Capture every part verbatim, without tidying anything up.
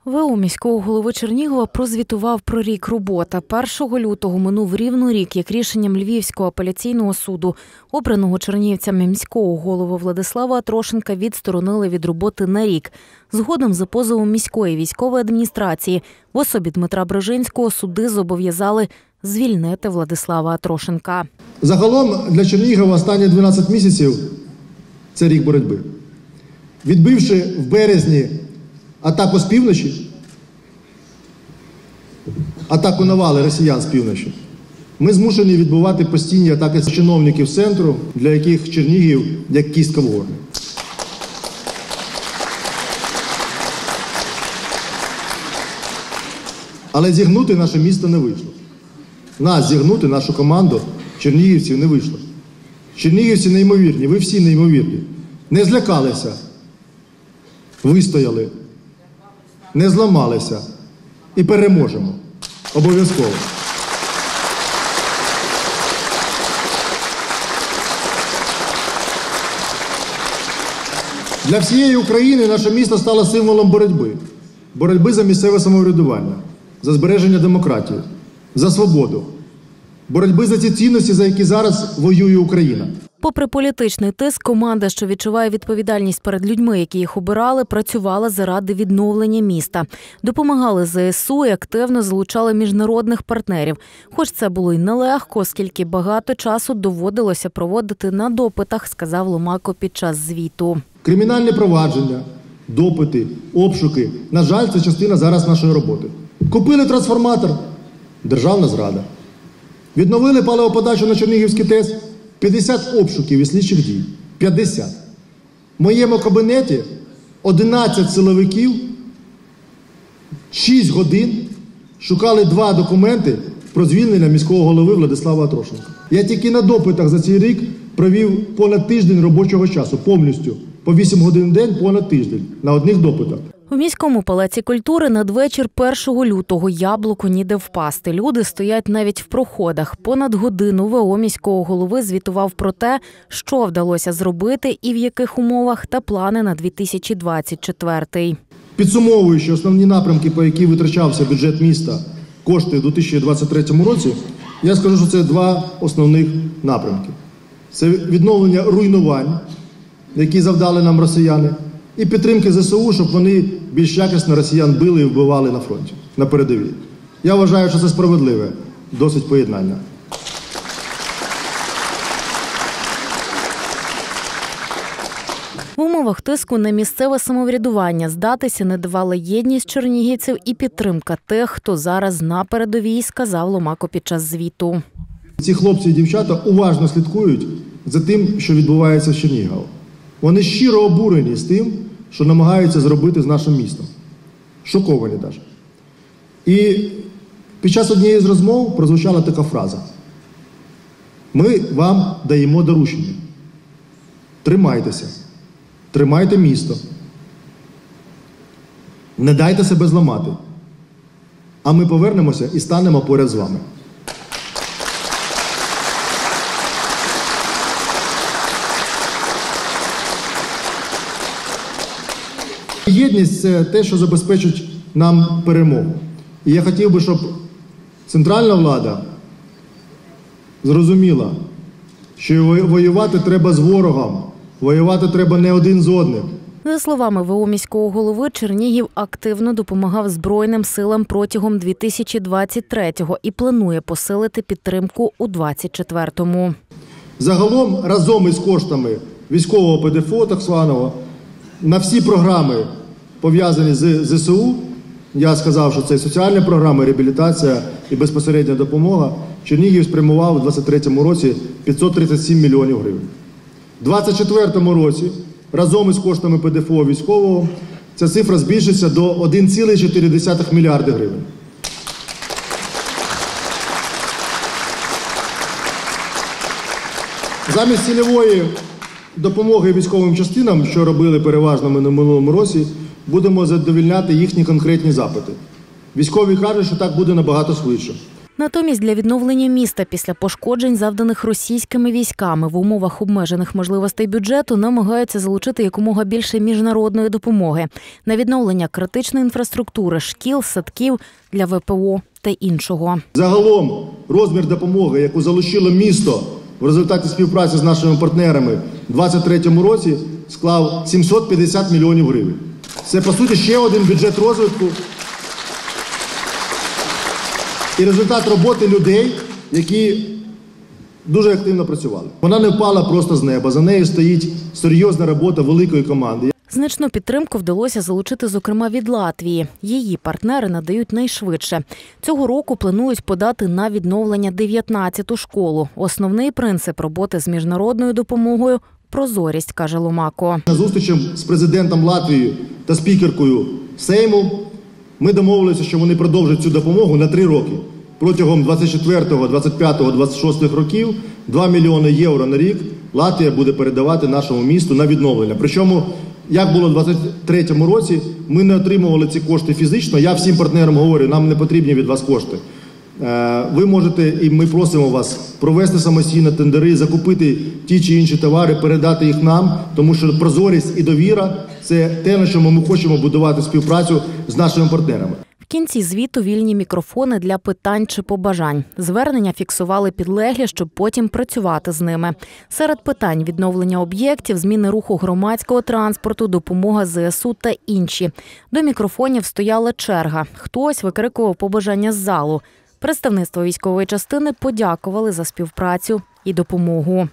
ВО міського голови Чернігова прозвітував про рік роботи. першого лютого минув рівно рік, як рішенням Львівського апеляційного суду обраного чернігівцями міського голову Владислава Атрошенка відсторонили від роботи на рік. Згодом за позовом міської військової адміністрації в особі Дмитра Брижинського суди зобов'язали звільнити Владислава Атрошенка. Загалом для Чернігова останні дванадцять місяців – це рік боротьби. Відбивши в березні атаку з півночі, атаку навали росіян з півночі, ми змушені відбувати постійні атаки з чиновників центру, для яких Чернігів як кістка в горлі. Але зігнути наше місто не вийшло. Нас зігнути, нашу команду, чернігівців, не вийшло. Чернігівці неймовірні, ви всі неймовірні. Не злякалися, вистояли, не зламалися і переможемо. Обов'язково. Для всієї України наше місто стало символом боротьби. Боротьби за місцеве самоврядування, за збереження демократії, за свободу. Боротьби за ці цінності, за які зараз воює Україна. Попри політичний тиск, команда, що відчуває відповідальність перед людьми, які їх обирали, працювала заради відновлення міста. Допомагали зе ес у і активно залучали міжнародних партнерів. Хоч це було й нелегко, оскільки багато часу доводилося проводити на допитах, сказав Ломако під час звіту. Кримінальні провадження, допити, обшуки – на жаль, це частина зараз нашої роботи. Купили трансформатор – державна зрада. Відновили паливоподачу на Чернігівський ТЕС – п'ятдесят обшуків і слідчих дій. п'ятдесят. В моєму кабінеті одинадцять силовиків, шість годин шукали два документи про звільнення міського голови Владислава Атрошенка. Я тільки на допитах за цей рік провів понад тиждень робочого часу, повністю. По вісім годин в день, понад тиждень, на одних допитах. У міському палаці культури надвечір першого лютого яблуку ніде впасти. Люди стоять навіть в проходах. Понад годину ВО міського голови звітував про те, що вдалося зробити і в яких умовах, та плани на дві тисячі двадцять четвертий. Підсумовуючи основні напрямки, по які витрачався бюджет міста, кошти у дві тисячі двадцять третьому році, я скажу, що це два основних напрямки. Це відновлення руйнувань, які завдали нам росіяни, і підтримки зе ес у, щоб вони більш якісно росіян били і вбивали на фронті, на передовій. Я вважаю, що це справедливе досить поєднання. В умовах тиску на місцеве самоврядування здатися не давала єдність чернігівців і підтримка тих, хто зараз на передовій, сказав Ломако під час звіту. Ці хлопці і дівчата уважно слідкують за тим, що відбувається в Чернігові. Вони щиро обурені з тим, що намагаються зробити з нашим містом. Шоковані навіть. І під час однієї з розмов прозвучала така фраза. Ми вам даємо доручення. Тримайтеся. Тримайте місто. Не дайте себе зламати. А ми повернемося і станемо поряд з вами. Єдність – це те, що забезпечить нам перемогу. І я хотів би, щоб центральна влада зрозуміла, що воювати треба з ворогом, воювати треба не один з одним. За словами ВО міського голови, Чернігів активно допомагав Збройним силам протягом дві тисячі двадцять третього і планує посилити підтримку у двадцять четвертому. Загалом, разом із коштами військового пе де еф о так званого, на всі програми, пов'язані з зе ес у, я сказав, що це соціальні програми, реабілітація і безпосередня допомога, Чернігів спрямував у двадцять третьому році п'ятсот тридцять сім мільйонів гривень. У двадцять четвертому році, разом із коштами пе де еф о військового, ця цифра збільшиться до один цілих чотири десятих мільярда гривень. Замість цільової допомоги військовим частинам, що робили переважно ми на минулому році, будемо задовольняти їхні конкретні запити. Військові кажуть, що так буде набагато швидше. Натомість для відновлення міста після пошкоджень, завданих російськими військами, в умовах обмежених можливостей бюджету намагаються залучити якомога більше міжнародної допомоги на відновлення критичної інфраструктури, шкіл, садків для ве пе о та іншого. Загалом розмір допомоги, яку залучило місто в результаті співпраці з нашими партнерами у двадцять третьому році, склав сімсот п'ятдесят мільйонів гривень. Це, по суті, ще один бюджет розвитку і результат роботи людей, які дуже активно працювали. Вона не впала просто з неба, за нею стоїть серйозна робота великої команди. Значну підтримку вдалося залучити, зокрема, від Латвії. Її партнери надають найшвидше. Цього року планують подати на відновлення дев'ятнадцяту школу. Основний принцип роботи з міжнародною допомогою – прозорість, каже Ломако. На зустрічі з президентом Латвії та спікеркою Сейму ми домовилися, що вони продовжать цю допомогу на три роки. Протягом двадцять четвертого, двадцять п'ятого, двадцять шостого років два мільйони євро на рік Латвія буде передавати нашому місту на відновлення. Причому, як було в двадцять третьому році, ми не отримували ці кошти фізично. Я всім партнерам говорю, нам не потрібні від вас кошти. Ви можете, і ми просимо вас, провести самостійно тендери, закупити ті чи інші товари, передати їх нам, тому що прозорість і довіра – це те, на чому ми хочемо будувати співпрацю з нашими партнерами. В кінці звіту вільні мікрофони для питань чи побажань. Звернення фіксували підлеглі, щоб потім працювати з ними. Серед питань – відновлення об'єктів, зміни руху громадського транспорту, допомога зе ес у та інші. До мікрофонів стояла черга. Хтось викрикував побажання з залу. Представництво військової частини подякували за співпрацю і допомогу.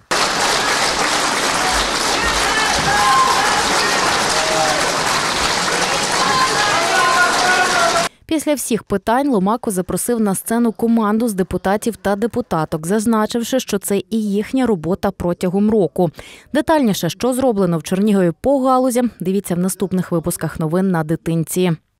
Після всіх питань Ломако запросив на сцену команду з депутатів та депутаток, зазначивши, що це і їхня робота протягом року. Детальніше, що зроблено в Чернігові по галузям, дивіться в наступних випусках новин на Дитинці.